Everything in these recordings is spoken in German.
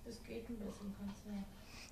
Das geht ein bisschen, kannst du ja.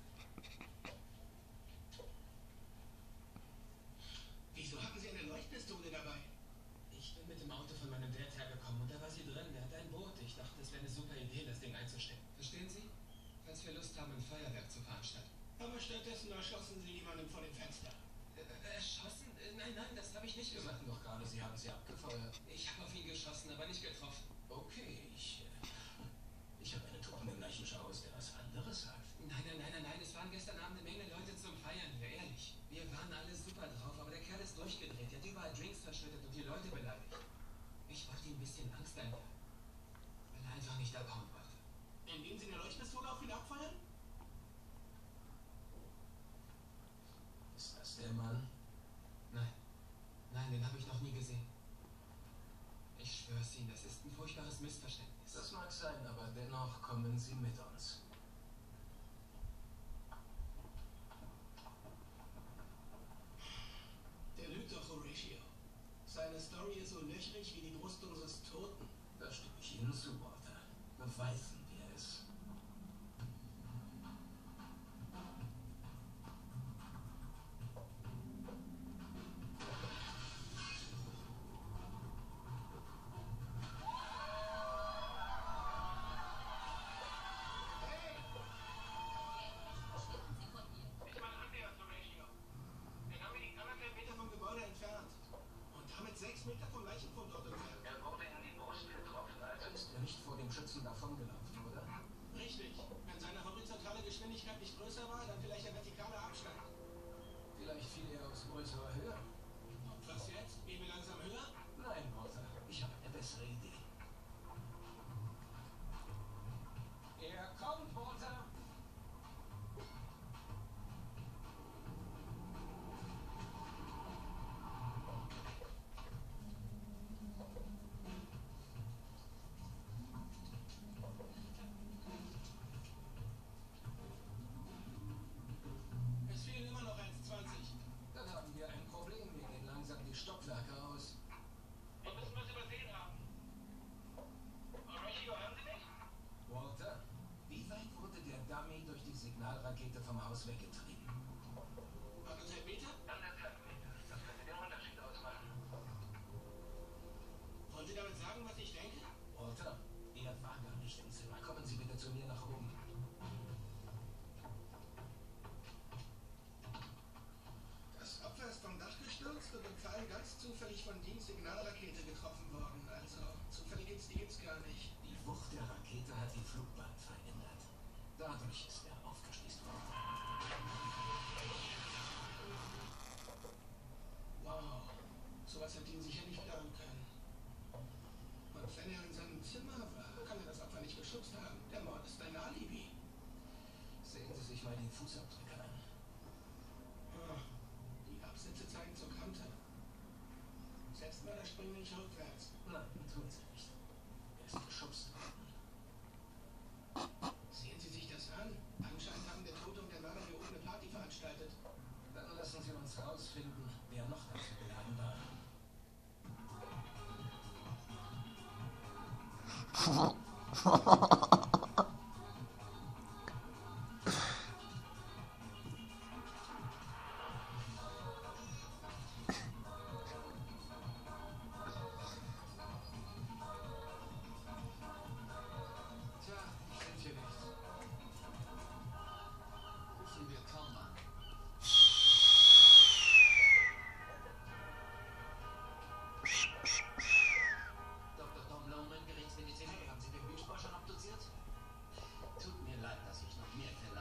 Wieso hatten Sie eine Leuchtpistole dabei? Ich bin mit dem Auto von meinem Dad hergekommen und da war sie drin. Der hat ein Boot. Ich dachte, es wäre eine super Idee, das Ding einzustecken. Verstehen Sie? Falls wir Lust haben, ein Feuerwerk zu veranstalten. Aber stattdessen erschossen Sie jemanden vor dem Fenster. Erschossen? Nein, das habe ich nicht gemacht. Sie sagten doch gerade, Sie haben sie abgefeuert. Ich habe auf ihn geschossen, aber nicht getroffen. Okay, ich habe einen Truppen im Leichenschauhaus, der was anderes sagt. Nein. Es waren gestern Abend eine Menge Leute zum Feiern hier, ehrlich. Wir waren alle super drauf, aber der Kerl ist durchgedreht. Er hat überall Drinks verschüttet und die Leute beleidigt. Ich wollte ihm ein bisschen Angst einjagen. Weil er einfach nicht abhauen wollte. Indem Sie eine Leuchtpistole auf ihn abfeuern? Ist das der Mann? Nein, den habe ich noch nie gesehen. Ich schwör's Ihnen, das ist ein furchtbares Missverständnis. Das mag sein, aber dennoch kommen Sie mit uns. Der lügt doch, Horatio. Seine Story ist so löchrig wie die Brust unseres Toten. Da stimme ich Ihnen zu, Walter. Beweisen wir es. Schützen davongelaufen, oder? Richtig. Wenn seine horizontale Geschwindigkeit nicht größer war, dann vielleicht ein vertikaler Abstand. Vielleicht fiel er aus größerer Höhe. Und was jetzt? Gehen wir langsam höher? Nein, Walter. Ich habe eine bessere Idee. Er kommt, Walter! Stockwerke aus. Wir müssen was übersehen haben. Horatio, hören Sie mich? Walter, wie weit wurde der Dummy durch die Signalrakete vom Haus weggetrieben? 1,5 Meter? 1,5 Meter. Das könnte den Unterschied ausmachen. Wollen Sie damit sagen, was ich denke? Walter, er war gar nicht im Zimmer. Kommen Sie bitte zu mir nach oben. Das Opfer ist vom Dach gestürzt und im Fall ganz zufällig von Deans Signalrakete getroffen worden. Also, zufällige gibt's gar nicht. Die Wucht der Rakete hat die Flugbahn verändert. Dadurch ist er aufgeschließt worden. Wow, sowas hat Dean sicher nicht planen können. Und wenn er in seinem Zimmer war, kann er das Opfer nicht geschützt haben. Der Mord ist ein Alibi. Sehen Sie sich mal die Fußabdrücke an. Die Absätze zeigen zur Kante. Selbstmörder springen nicht rückwärts. Nein, tun sie nicht. Er ist geschubst worden. Sehen Sie sich das an. Anscheinend haben der Tote und der Mörder hier oben eine Party veranstaltet. Dann lassen Sie uns rausfinden, wer noch dazu geladen war. Tut mir leid, dass ich noch mehr Fälle